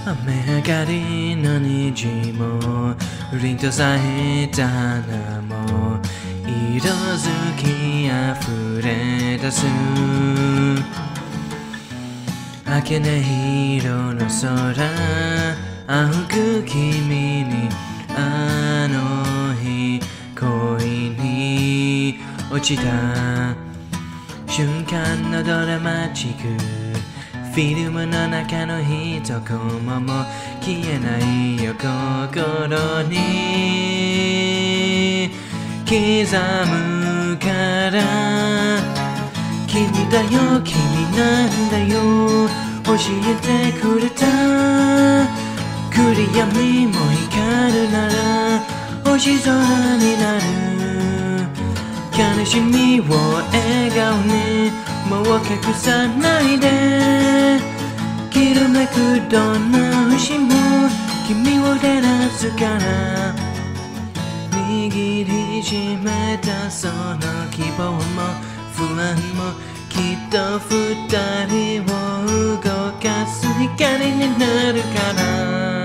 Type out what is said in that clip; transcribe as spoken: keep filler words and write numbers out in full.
雨上がりの虹も凛と咲いた花も色づき溢れ出す明けない色の空青く君にあの日恋に落ちた瞬間のドラマチックフィルムの中の一コマも消えないよ心に刻むから君だよ君なんだよ教えてくれた暗闇も光るなら星空になる悲しみを笑顔にもう隠さないできらめくどんな星も君を照らすから握りしめたその希望も不安もきっと二人を動かす光になるから